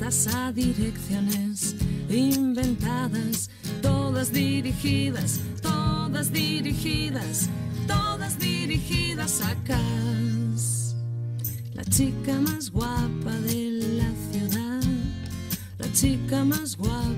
llamadas a direcciones inventadas, todas dirigidas, todas dirigidas, todas dirigidas a Cass, la chica más guapa de la ciudad, la chica más guapa